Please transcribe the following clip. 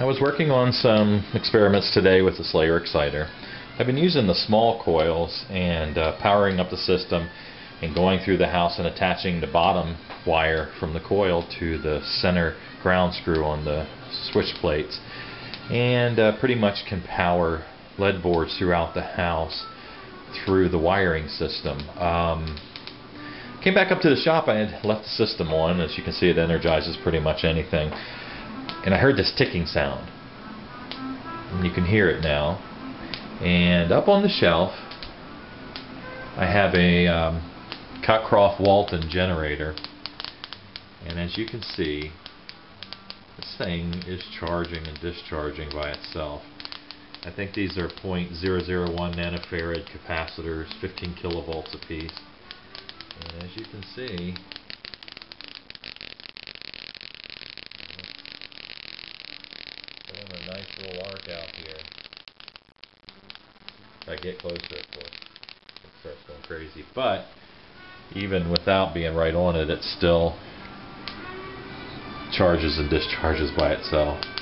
I was working on some experiments today with the Slayer exciter. I've been using the small coils and powering up the system and going through the house and attaching the bottom wire from the coil to the center ground screw on the switch plates, and pretty much can power LED boards throughout the house through the wiring system. Came back up to the shop. I had left the system on. As you can see, it energizes pretty much anything. And I heard this ticking sound. And you can hear it now. And up on the shelf, I have a Cockcroft Walton generator. And as you can see, this thing is charging and discharging by itself. I think these are 0.001 nanofarad capacitors, 15 kilovolts apiece. And as you can see, a nice little arc out here. If I get closer, of course, it starts going crazy. But even without being right on it, it still charges and discharges by itself.